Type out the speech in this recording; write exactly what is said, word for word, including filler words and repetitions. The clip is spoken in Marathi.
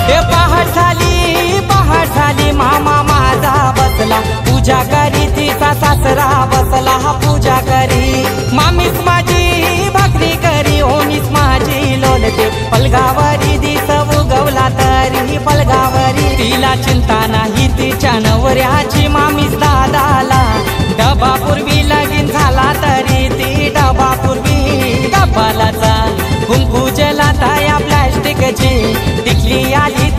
हे पहाट झाली पहाट झाली मामा माझा बसला पूजा करी तिचा सासरा बसला पूजा करी मामीच माझी भाकरी करी ओमीच माझी लोलते पलगावरी दिस उगवला तरी पलगावरी तिला चिंता नाही तिच्या नवऱ्याची मामीच दादाला डबा पूर्वी लगीन झाला तरी ती डबा पूर्वी डबालाचा कुंकू जलाता या प्लॅस्टिकची टिकली आली